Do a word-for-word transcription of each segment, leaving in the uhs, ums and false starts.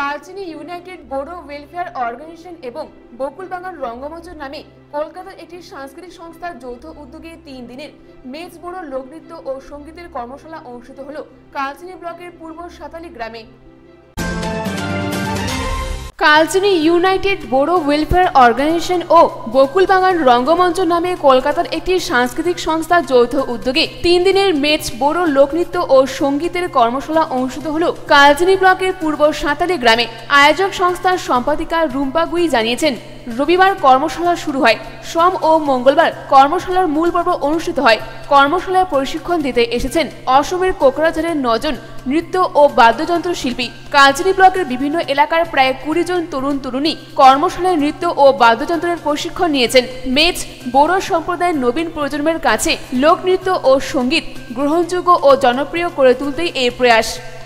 Kalchini united Bodo welfare organisation এবং বকুলবাগান রঙ্গমঞ্চ নামে কলকাতার একটি সাংস্কৃতিক সংস্থার যৌথ উদ্যোগে তিন দিনের মেজ বোডো লোকনৃত্য ও সঙ্গীতের কর্মশালা অনুষ্ঠিত হল কালচিনি ব্লকের পূর্ব সাতালি গ্রামে। Kalchini united Bodo welfare organisation ও বকুলবাগান রঙ্গমঞ্চ নামে কলকাতার একটি সাংস্কৃতিক সংস্থার যৌথ উদ্যোগে তিন দিনের মেজ বোডো লোকনৃত্য ও সঙ্গীতের কর্মশালা অনুষ্ঠিত হল কালচিনি ব্লকের পূর্ব সাঁতালি গ্রামে। আয়োজক সংস্থার সম্পাদিকা রুম্পা গুই জানিয়েছেন, রবিবার কর্মশালা শুরু হয়, সোম ও মঙ্গলবার কর্মশালার মূল পর্ব অনুষ্ঠিত হয়। কর্মশালায় প্রশিক্ষণ দিতে এসেছেন অসমের কোকরাঝাড়ের নজন নৃত্য ও বাদ্যযন্ত্র শিল্পী। কালচিনি ব্লকের বিভিন্ন এলাকার প্রায় কুড়ি জন তরুণ তরুণী কর্মশালায় নৃত্য ও বাদ্যযন্ত্রের প্রশিক্ষণ নিয়েছেন। মেজ বোডো সম্প্রদায়ের নবীন প্রজন্মের কাছে লোকনৃত্য ও সঙ্গীত গ্রহণযোগ্য ও জনপ্রিয় করে তুলতেই এই প্রয়াস।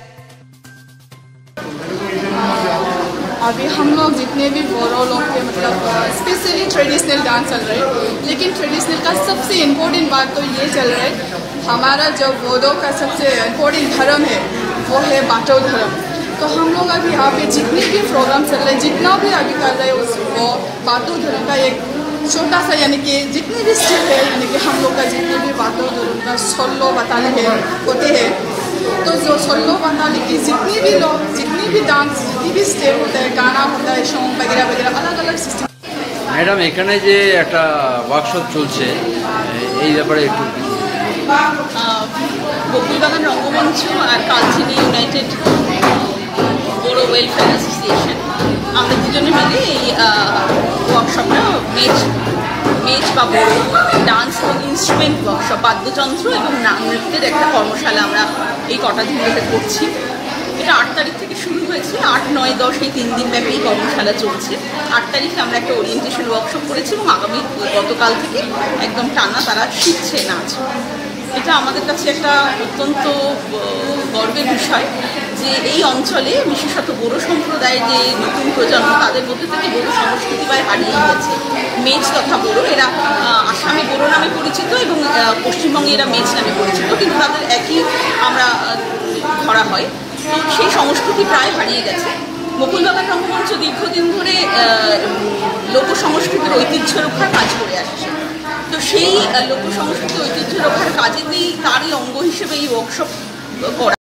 अभी हम लोग जितने भी बोरो लोग थे, मतलब स्पेशली ट्रेडिशनल डांस चल रहे हैं, लेकिन ट्रेडिशनल का सबसे इम्पोर्टेंट बात तो ये चल रहा है, हमारा जो बोरो का सबसे इम्पोर्टेंट धर्म है वो है बाटो धर्म। तो हम लोग अभी यहाँ पे जितने भी प्रोग्राम चल रहे हैं, जितना भी अभी कर रहे हैं, वो बाटो धर्म का एक छोटा सा, यानी कि जितने भी स्टेप है, यानी कि हम लोग का जितने भी बाटो धर्म का सोलो बताने है होते हैं, तो जो सोलो बताने की जितनी भी लोग जितनी भी डांस जितनी भी स्टेप होता है, गाना होता है, सॉन्ग वगैरह वगैरह अलग अलग सिस्टम। ম্যাডাম, এখানে যে একটা ওয়ার্কশপ চলছে এই ব্যাপারে একটু বকুলবাগান রঙ্গমঞ্চ আর Kalchini united Bodo welfare association আমরা দুজনে মিলে এই ওয়ার্কশপটা মেজ মেজ বা বোডো ডান্স এবং ইনস্ট্রুমেন্ট ওয়ার্কশপ, বাদ্যযন্ত্র এবং নাম নৃত্যের একটা কর্মশালা আমরা এই কটা দিন ধরে করছি। এটা আট তারিখ থেকে শুরু হয়েছে, আট নয় দশ এই তিন দিন ব্যাপী কর্মশালা চলছে। আট তারিখে আমরা একটা ওরিয়েন্টেশন ওয়ার্কশপ করেছি এবং আগামী গতকাল থেকে একদম টানা তারা শিখছে নাচ। এটা আমাদের কাছে একটা অত্যন্ত গর্বের বিষয় যে এই অঞ্চলে বিশেষত বোডো সম্প্রদায়ের যে নতুন প্রজন্ম, তাদের মধ্যে থেকে বোডো সংস্কৃতি প্রায় হারিয়ে গেছে। মেজ তথা বোডো, এরা আসামে বোডো নামে পরিচিত এবং পশ্চিমবঙ্গে এরা মেজ নামে পরিচিত, কিন্তু তাদের একই আমরা ধরা হয়। তো সেই সংস্কৃতি প্রায় হারিয়ে গেছে। বকুলবাগান রঙ্গমঞ্চ দীর্ঘদিন ধরে লোক সংস্কৃতির ঐতিহ্য রক্ষার কাজ করে আসছে। তো সেই লোক সংস্কৃতির ঐতিহ্য রক্ষার কাজেতেই তারই অঙ্গ হিসেবে এই ওয়ার্কশপ করা।